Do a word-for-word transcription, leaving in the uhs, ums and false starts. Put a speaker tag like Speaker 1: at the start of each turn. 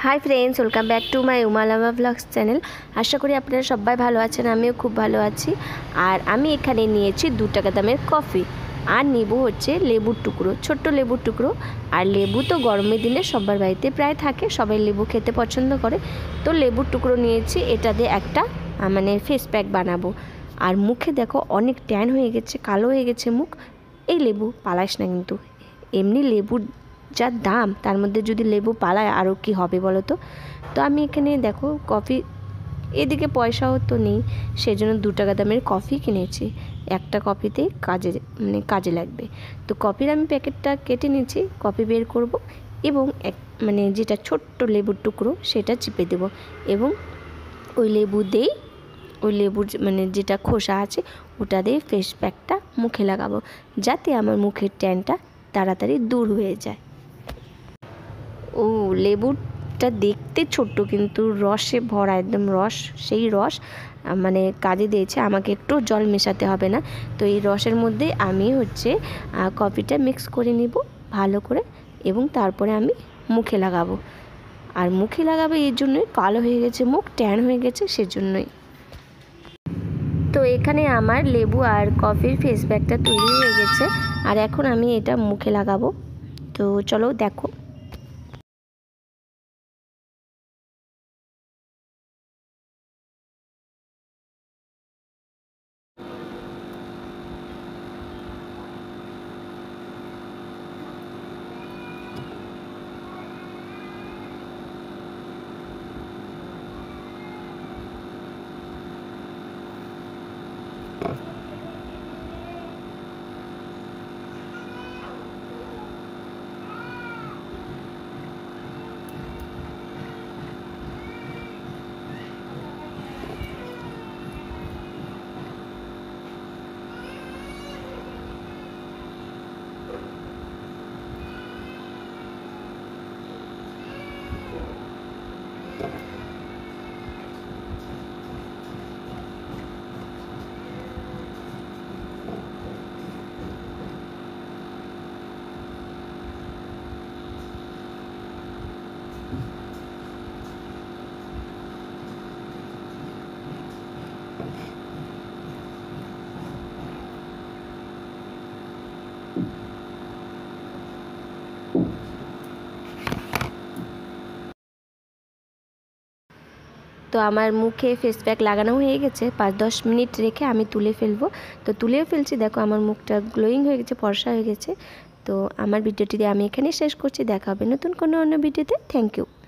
Speaker 1: High friends welcome back to my उमालामा blogs channel. आशा करी आपनारा सबाई भालो आछेन, आमिও खूब भालो आछि। और आमी एखाने निয়েছি दो टाका दामेर कफि और नेब होच्छे लेबुर टुकरो, छोट्ट लेबुर टुकरो। और लेबू तो गरमेर दिने सबार बाड़ीते प्राय थाके, सबाई लेबू खेते पछंद करे। तो लेबुर टुकरो निয়েছি, एटा दिये एकटा माने फेस पैक बानाबो। और मुखे देखो अनेक टैन हये गेछे, कालो हये गेछे मुख। এই লেবু পালাইস না কিন্তু, এমনি লেবুর যা দাম তার মধ্যে যদি লেবু পালায় আরও কি হবে বলো তো। তো আমি এখানে দেখো কফি, এদিকে পয়সাও তো নেই, সেজন্য দু টাকা দামের কফি কিনেছি। একটা কফিতেই কাজে মানে কাজে লাগবে। তো কফির আমি প্যাকেটটা কেটে নিয়েছি, কফি বের করব এবং এক মানে যেটা ছোট্ট লেবুর টুকরো সেটা চিপে দেব এবং ওই লেবু দিয়েই ওই লেবুর মানে যেটা খোসা আছে ওটা দিয়ে ফেস প্যাকটা মুখে লাগাবো, যাতে আমার মুখের ট্যানটা তাড়াতাড়ি দূর হয়ে যায়। ও লেবুটা দেখতে ছোট্ট কিন্তু রসে ভরা, একদম রস, সেই রস মানে কাজে দিয়েছে। আমাকে একটু জল মেশাতে হবে না। তো এই রসের মধ্যে আমি হচ্ছে কফিটা মিক্স করে নিব ভালো করে এবং তারপরে আমি মুখে লাগাবো। আর মুখে লাগাবো এই জন্যই, কালো হয়ে গেছে মুখ, ট্যান হয়ে গেছে সেজন্যই। তো এখানে আমার লেবু আর কফির ফেস প্যাকটা তৈরি হয়ে গেছে আর এখন আমি এটা মুখে লাগাবো। তো চলো দেখো। তো আমার মুখে ফেস প্যাক লাগানো হয়ে গেছে, পাঁচ দশ মিনিট রেখে আমি তুলে ফেলবো। তো তুলেও ফেলছি, দেখো আমার মুখটা গ্লোয়িং হয়ে গেছে, ফর্সা হয়ে গেছে। তো আমার ভিডিওটি আমি এখানেই শেষ করছি, দেখা হবে নতুন কোনো অন্য ভিডিওতে। Thank you.